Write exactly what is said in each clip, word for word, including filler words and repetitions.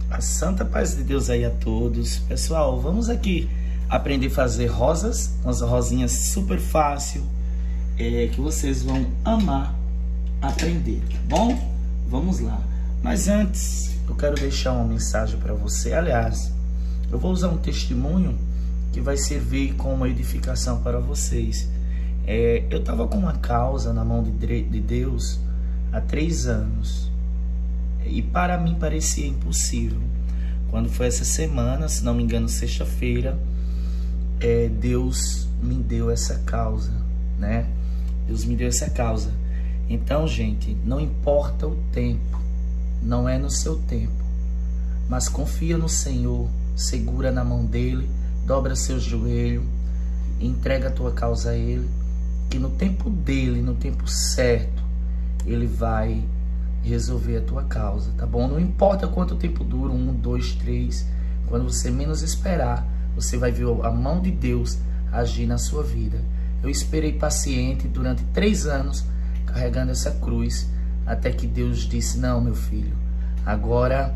A santa paz de Deus aí a todos. Pessoal, vamos aqui aprender a fazer rosas, umas rosinhas super fácil, é, que vocês vão amar aprender, tá bom? Vamos lá. Mas antes, eu quero deixar uma mensagem para você. Aliás, eu vou usar um testemunho que vai servir como edificação para vocês. É, eu estava com uma causa na mão de, de Deus há três anos. E para mim parecia impossível. Quando foi essa semana, se não me engano, sexta-feira, é, Deus me deu essa causa, né? Deus me deu essa causa. Então, gente, não importa o tempo, não é no seu tempo, mas confia no Senhor, segura na mão dele, dobra seu joelho, entrega a tua causa a ele, que no tempo dele, no tempo certo, ele vai resolver a tua causa, tá bom? Não importa quanto tempo dura, um, dois, três, quando você menos esperar, você vai ver a mão de Deus agir na sua vida. Eu esperei paciente durante três anos, carregando essa cruz, até que Deus disse: não, meu filho, agora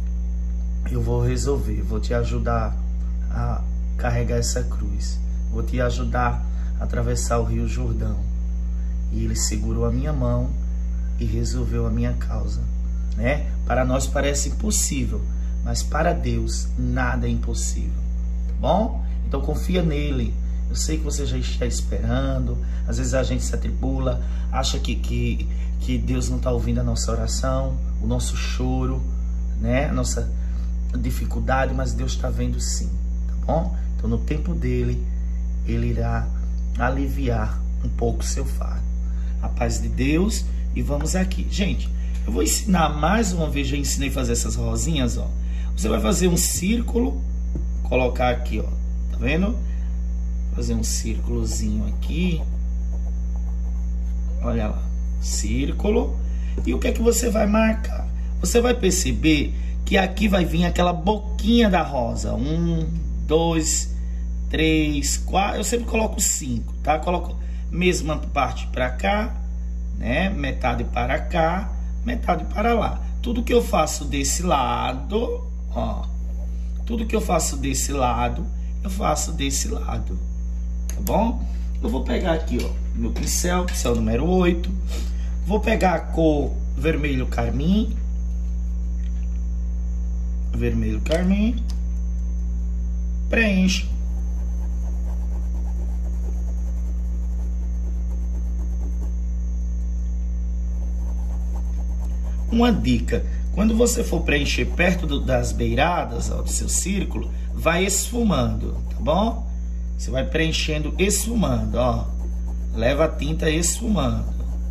eu vou resolver, vou te ajudar a carregar essa cruz, vou te ajudar a atravessar o Rio Jordão. E ele segurou a minha mão e resolveu a minha causa, né? Para nós parece impossível, mas para Deus nada é impossível, tá bom? Então confia nele. Eu sei que você já está esperando, às vezes a gente se atribula, acha que, que, que Deus não está ouvindo a nossa oração, o nosso choro, né? A nossa dificuldade, mas Deus está vendo sim, tá bom? Então no tempo dele, ele irá aliviar um pouco o seu fardo. A paz de Deus. E vamos aqui, gente, eu vou ensinar mais uma vez, já ensinei a fazer essas rosinhas, ó. Você vai fazer um círculo, colocar aqui, ó, tá vendo? Fazer um círculozinho aqui, olha lá, círculo. E o que é que você vai marcar? Você vai perceber que aqui vai vir aquela boquinha da rosa, um, dois, três, quatro, eu sempre coloco cinco, tá? Coloco mesma parte para cá, né? Metade para cá, metade para lá. Tudo que eu faço desse lado, ó, tudo que eu faço desse lado, eu faço desse lado, tá bom? Eu vou pegar aqui, ó, meu pincel, pincel número oito. Vou pegar a cor vermelho carmim, vermelho carmim, preencho. Uma dica: quando você for preencher perto do, das beiradas, ó, do seu círculo, vai esfumando, tá bom? Você vai preenchendo esfumando, ó. Leva a tinta esfumando.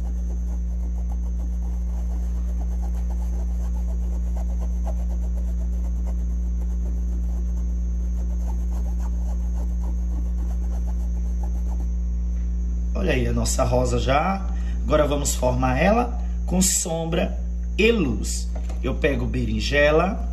Olha aí a nossa rosa já. Agora vamos formar ela com sombra e luz. Eu pego berinjela,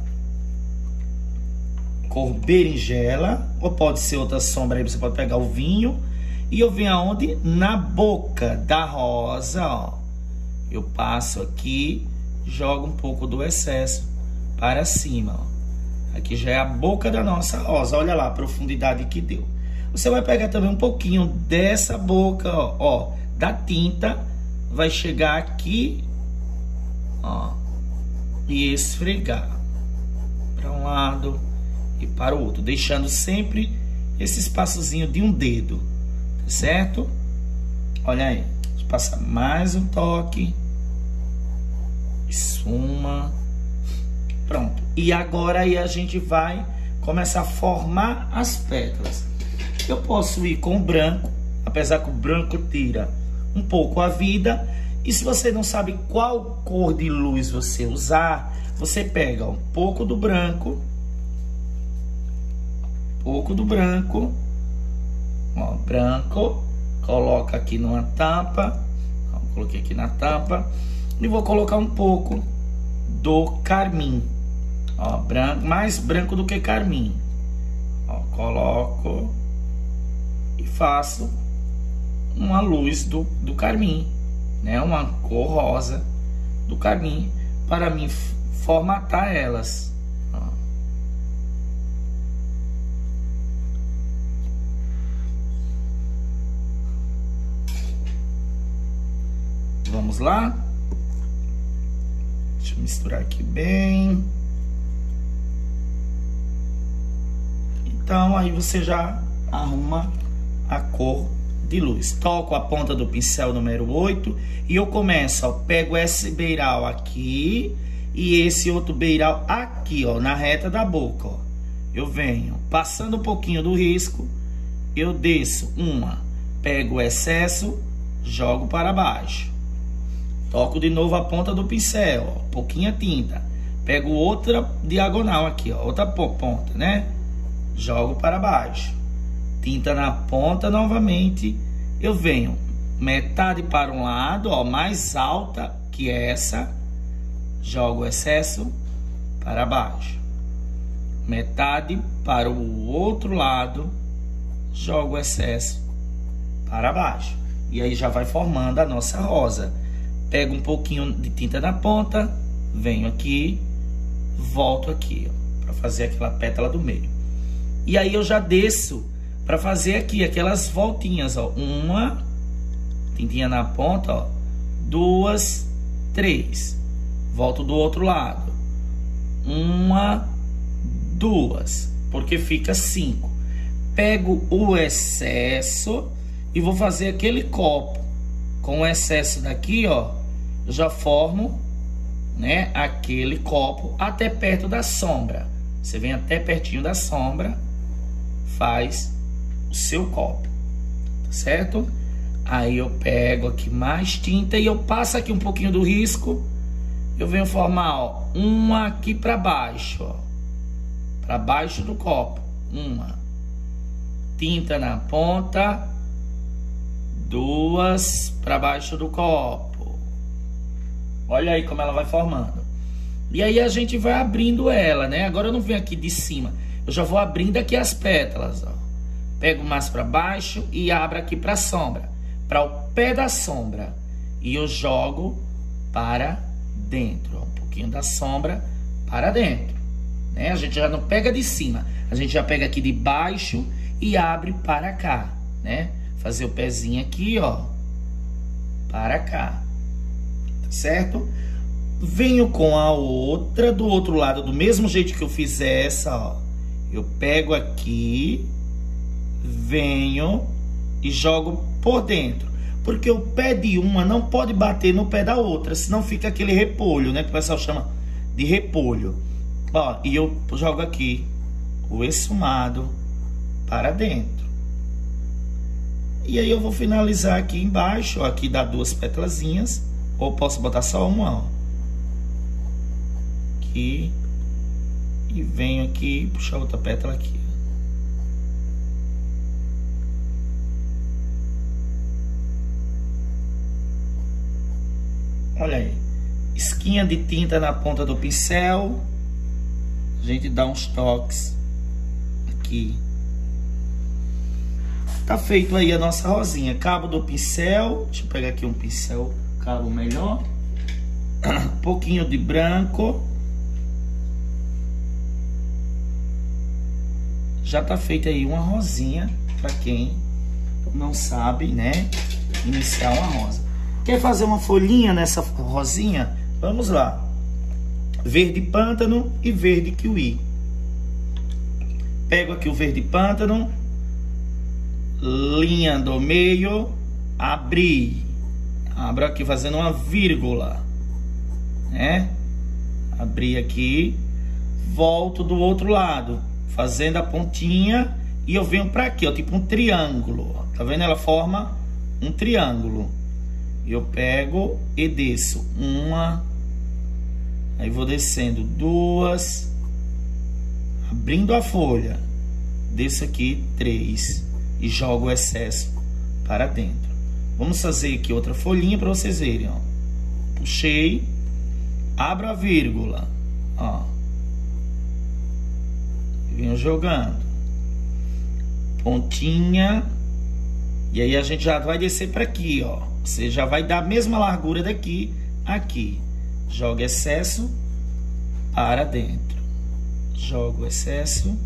cor berinjela, ou pode ser outra sombra aí, você pode pegar o vinho, e eu venho aonde? Na boca da rosa, ó. Eu passo aqui, jogo um pouco do excesso para cima, ó. Aqui já é a boca da nossa rosa, olha lá a profundidade que deu. Você vai pegar também um pouquinho dessa boca, ó, ó, da tinta, vai chegar aqui, ó, e esfregar para um lado e para o outro, deixando sempre esse espaçozinho de um dedo, tá certo? Olha aí, deixa eu passar mais um toque, esfuma, pronto. E agora aí a gente vai começar a formar as pétalas. Eu posso ir com o branco, apesar que o branco tira um pouco a vida. E se você não sabe qual cor de luz você usar, você pega um pouco do branco, pouco do branco, ó, branco, coloca aqui numa tampa, ó, coloquei aqui na tampa, e vou colocar um pouco do carmim, ó, branco, mais branco do que carmim, ó, coloco e faço uma luz do, do carmim, né? Uma cor rosa do carmim, para mim formatar elas, ó. Vamos lá. Deixa eu misturar aqui bem. Então, aí você já arruma a cor de luz. Toco a ponta do pincel número oito e eu começo, ó, pego esse beiral aqui e esse outro beiral aqui, ó, na reta da boca, ó. Eu venho passando um pouquinho do risco, eu desço uma, pego o excesso, jogo para baixo. Toco de novo a ponta do pincel, ó, pouquinha tinta. Pego outra diagonal aqui, ó, outra ponta, né? Jogo para baixo. Tinta na ponta novamente. Eu venho metade para um lado, ó, mais alta que essa. Jogo o excesso para baixo. Metade para o outro lado. Jogo o excesso para baixo. E aí já vai formando a nossa rosa. Pego um pouquinho de tinta na ponta. Venho aqui. Volto aqui, ó, para fazer aquela pétala do meio. E aí eu já desço para fazer aqui aquelas voltinhas, ó. Uma, tintinha na ponta, ó. Duas, três. Volto do outro lado. Uma, duas. Porque fica cinco. Pego o excesso e vou fazer aquele copo. Com o excesso daqui, ó, eu já formo, né, aquele copo até perto da sombra. Você vem até pertinho da sombra, faz o seu copo, tá certo? Aí eu pego aqui mais tinta e eu passo aqui um pouquinho do risco. Eu venho formar, ó, uma aqui para baixo, ó, para baixo do copo, uma. Tinta na ponta, duas para baixo do copo. Olha aí como ela vai formando. E aí a gente vai abrindo ela, né? Agora eu não venho aqui de cima. Eu já vou abrindo aqui as pétalas, ó. Pego mais para baixo e abro aqui para a sombra. Para o pé da sombra. E eu jogo para dentro. Ó, um pouquinho da sombra para dentro. Né? A gente já não pega de cima. A gente já pega aqui de baixo e abre para cá, né? Fazer o pezinho aqui, ó. Para cá. Tá certo? Venho com a outra do outro lado, do mesmo jeito que eu fiz essa, ó. Eu pego aqui, venho e jogo por dentro. Porque o pé de uma não pode bater no pé da outra, senão fica aquele repolho, né? Que o pessoal chama de repolho. Ó, e eu jogo aqui o esfumado para dentro. E aí eu vou finalizar aqui embaixo, ó. Aqui dá duas pétalazinhas, ou posso botar só uma, ó. Aqui. E venho aqui, puxar outra pétala aqui. Olha aí. Esquinha de tinta na ponta do pincel. A gente dá uns toques aqui. Tá feito aí a nossa rosinha. Cabo do pincel. Deixa eu pegar aqui um pincel, cabo melhor. Um pouquinho de branco. Já tá feita aí uma rosinha, para quem não sabe, né, iniciar uma rosa. Quer fazer uma folhinha nessa rosinha? Vamos lá. Verde pântano e verde kiwi. Pego aqui o verde pântano, linha do meio, abri. Abro aqui fazendo uma vírgula, né? Abri aqui, volto do outro lado, fazendo a pontinha, e eu venho para aqui, ó, tipo um triângulo, ó. Tá vendo? Ela forma um triângulo. Eu pego e desço uma, aí vou descendo duas, abrindo a folha, desço aqui três e jogo o excesso para dentro. Vamos fazer aqui outra folhinha para vocês verem, ó. Puxei, abro a vírgula, ó. Venho jogando pontinha, e aí a gente já vai descer para aqui, ó. Você já vai dar a mesma largura daqui aqui. Joga excesso para dentro, jogo excesso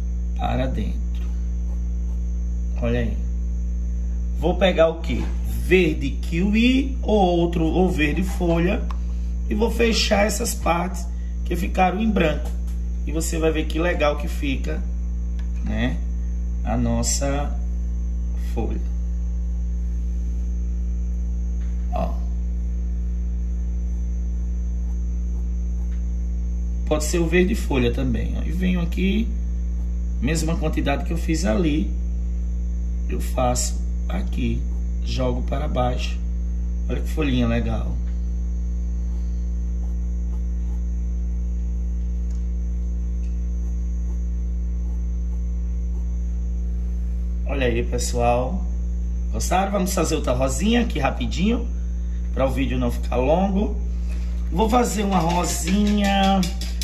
para dentro. Olha aí. Vou pegar o que? verde kiwi ou outro ou verde folha, e vou fechar essas partes que ficaram em branco, e você vai ver que legal que fica, né, a nossa folha. Ó, pode ser o verde folha também, ó. E venho aqui, mesma quantidade que eu fiz ali, eu faço aqui, jogo para baixo. Olha que folhinha legal. Olha aí, pessoal. Gostaram? Vamos fazer outra rosinha aqui rapidinho, para o vídeo não ficar longo. Vou fazer uma rosinha.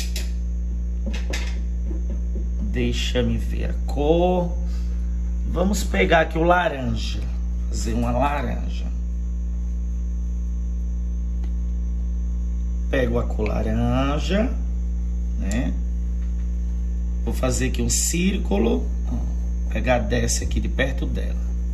Deixa me ver a cor. Vamos pegar aqui o laranja. Fazer uma laranja. Pego a cor laranja, né? Vou fazer aqui um círculo. Pegar dessa aqui de perto dela.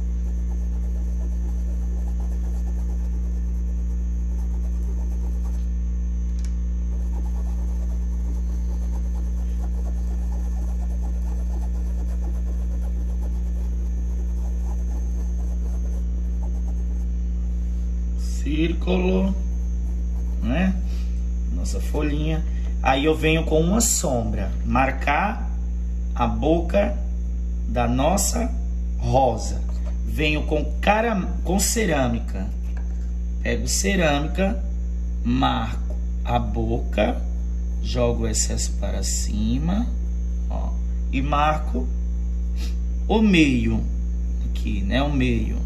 Círculo, né? Nossa folhinha. Aí eu venho com uma sombra, marcar a boca da nossa rosa. Venho com cara com cerâmica. Pego cerâmica, marco a boca, jogo o excesso para cima, ó, e marco o meio aqui, né? O meio.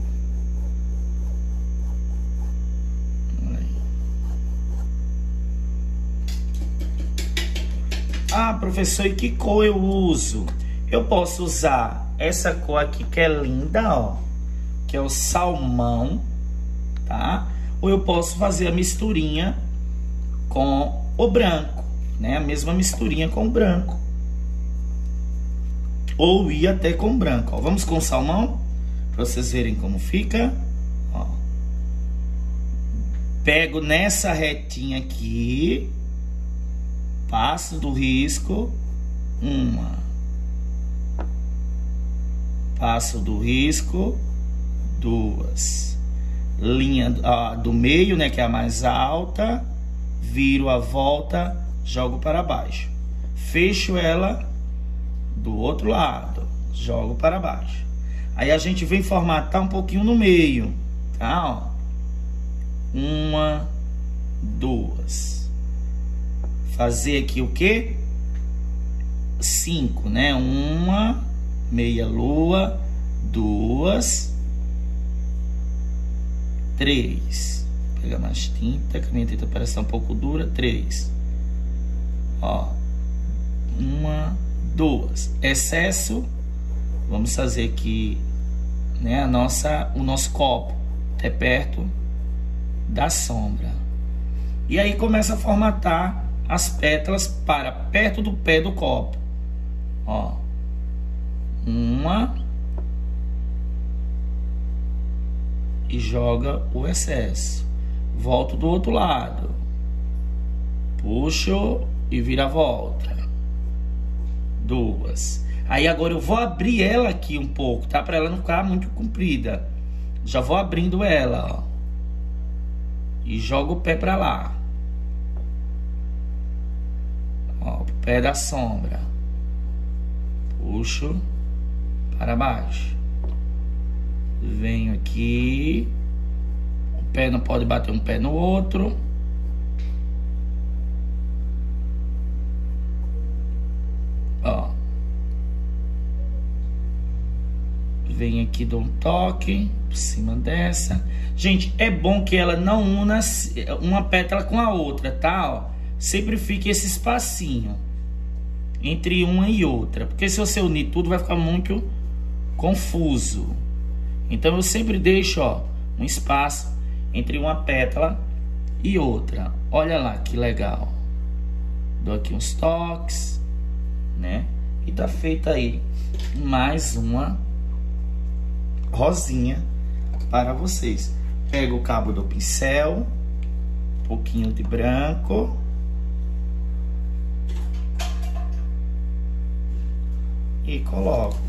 Ah, professor, e que cor eu uso? Eu posso usar essa cor aqui que é linda, ó, que é o salmão, tá? Ou eu posso fazer a misturinha com o branco, né? A mesma misturinha com o branco. Ou ir até com o branco, ó. Vamos com o salmão, para vocês verem como fica, ó. Pego nessa retinha aqui, passo do risco, uma. Passo do risco, duas. Linha ó, do meio, né, que é a mais alta, viro a volta, jogo para baixo. Fecho ela do outro lado, jogo para baixo. Aí a gente vem formatar um pouquinho no meio, tá? Ó. Uma, duas. Fazer aqui o quê? Cinco, né? Uma, meia lua, duas, três. Vou pegar mais tinta, que a minha tinta parece estar um pouco dura. Três. Ó, uma, duas. Excesso, vamos fazer aqui, né, a nossa, o nosso copo até perto da sombra. E aí começa a formatar as pétalas para perto do pé do copo. Ó, uma, e joga o excesso. Volto do outro lado, puxo e vira a volta. Duas. Aí agora eu vou abrir ela aqui um pouco, tá? Para ela não ficar muito comprida. Já vou abrindo ela, ó, e jogo o pé para lá. Ó, o pé da sombra. Puxo para baixo. Venho aqui. O pé não pode bater um pé no outro. Ó. Venho aqui, dou um toque por cima dessa. Gente, é bom que ela não una uma pétala com a outra, tá? Ó, sempre fique esse espacinho entre uma e outra, porque se você unir tudo vai ficar muito confuso. Então eu sempre deixo, ó, um espaço entre uma pétala e outra. Olha lá que legal. Dou aqui uns toques, né? E tá feita aí mais uma rosinha para vocês. Pego o cabo do pincel, um pouquinho de branco. E coloco.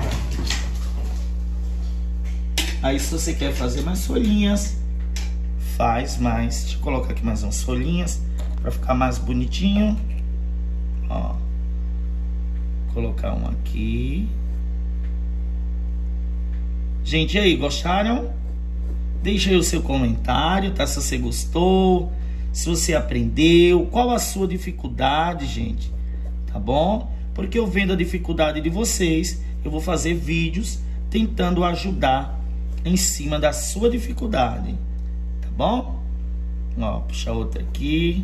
Aí, se você quer fazer mais folhinhas, faz mais. Deixa eu colocar aqui mais umas folhinhas para ficar mais bonitinho. Ó. Colocar um aqui. Gente, e aí, gostaram? Deixa aí o seu comentário, tá? Se você gostou, se você aprendeu, qual a sua dificuldade, gente, tá bom? Porque eu vendo a dificuldade de vocês, eu vou fazer vídeos tentando ajudar em cima da sua dificuldade, tá bom? Ó, puxa outra aqui.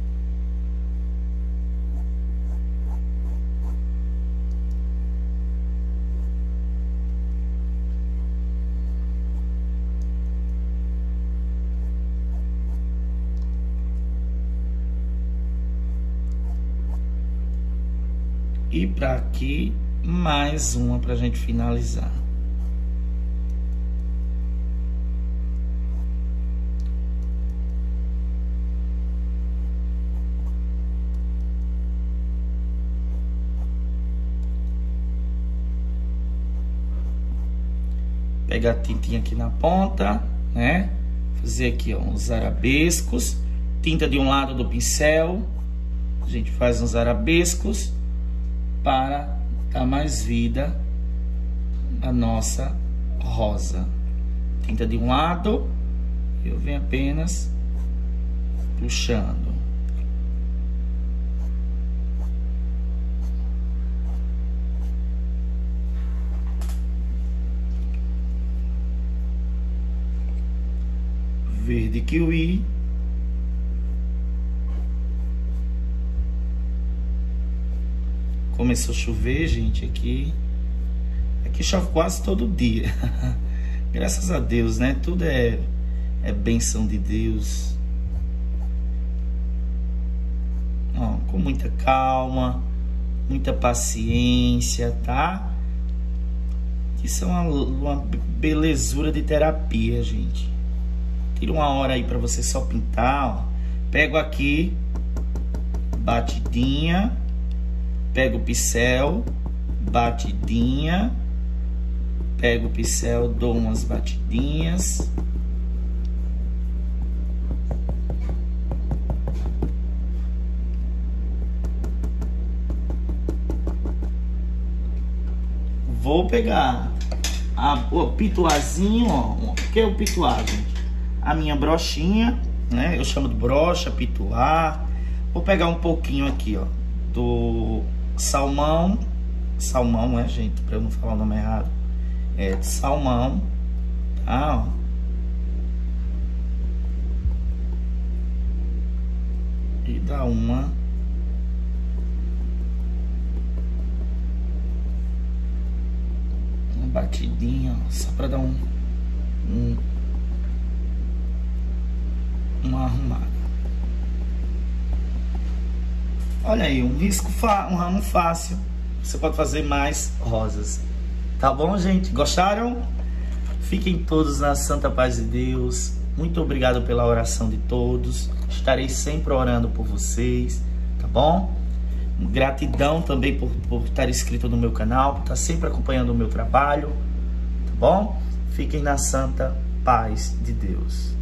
E para aqui, mais uma para a gente finalizar. Pegar a tintinha aqui na ponta, né? Fazer aqui, ó, uns arabescos. Tinta de um lado do pincel. A gente faz uns arabescos para dar mais vida à nossa rosa. Tinta de um lado, eu venho apenas puxando. Verde kiwi. Começou a chover, gente, aqui. Aqui chove quase todo dia. Graças a Deus, né? Tudo é, é bênção de Deus. Ó, com muita calma, muita paciência, tá? Isso é uma, uma belezura de terapia, gente. Tira uma hora aí pra você só pintar, ó. Pego aqui, batidinha. Pego o pincel, batidinha. Pego o pincel, dou umas batidinhas. Vou pegar a, o pituazinho, ó. O que é o pituá, gente? A minha brochinha, né? Eu chamo de brocha, pituá. Vou pegar um pouquinho aqui, ó, do salmão, salmão, né, gente, para eu não falar o nome errado, é de salmão, tá, ó. E dá uma uma batidinha, ó, só para dar um, um uma arrumada. Olha aí, um risco, um ramo fácil. Você pode fazer mais rosas. Tá bom, gente? Gostaram? Fiquem todos na santa paz de Deus. Muito obrigado pela oração de todos. Estarei sempre orando por vocês, tá bom? Gratidão também por, por estar inscrito no meu canal, por estar sempre acompanhando o meu trabalho, tá bom? Fiquem na santa paz de Deus.